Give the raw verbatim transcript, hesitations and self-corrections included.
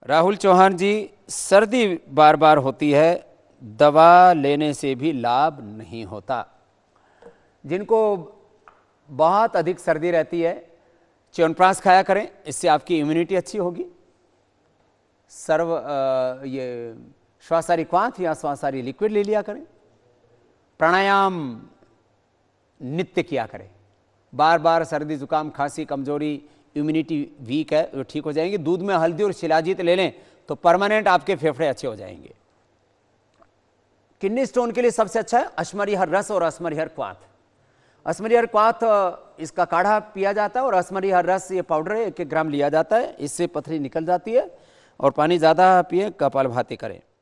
राहुल चौहान जी, सर्दी बार बार होती है, दवा लेने से भी लाभ नहीं होता। जिनको बहुत अधिक सर्दी रहती है, च्यवनप्राश खाया करें, इससे आपकी इम्यूनिटी अच्छी होगी। सर्व आ, ये श्वासारी क्वाथ या श्वासारी लिक्विड ले लिया करें। प्राणायाम नित्य किया करें। बार बार सर्दी जुकाम खांसी कमजोरी इम्यूनिटी वीक है वो ठीक हो जाएंगे। दूध में हल्दी और शिलाजीत ले लें तो परमानेंट आपके फेफड़े अच्छे हो जाएंगे। किडनी स्टोन के लिए सबसे अच्छा है अश्मरीहर रस और अश्मरीहर क्वाथ। अश्मरीहर क्वाथ इसका काढ़ा पिया जाता है और अश्मरीहर रस ये पाउडर है, एक एक ग्राम लिया जाता है। इससे पथरी निकल जाती है। और पानी ज़्यादा पिए, कपालभाति करें।